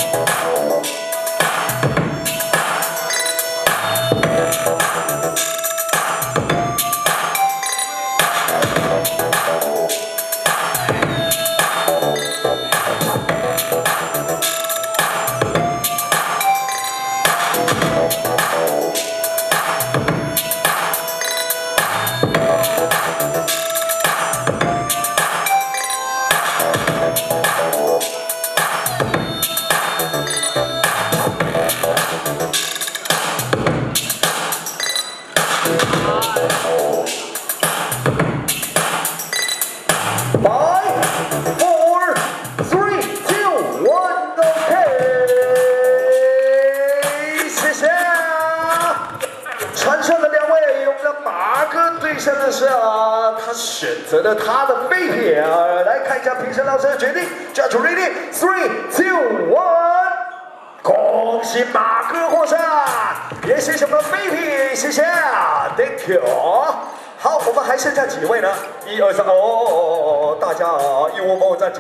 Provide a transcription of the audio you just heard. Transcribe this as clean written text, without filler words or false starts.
生的是啊，他选择了他的废品啊，来看一下评审老师的决定。Judge ready, 3, 2, 1， 恭喜马哥获胜，也谢谢我们的废品，谢谢 ，Thank you。好，我们还剩下几位呢？1、2、3，大家一窝蜂站起。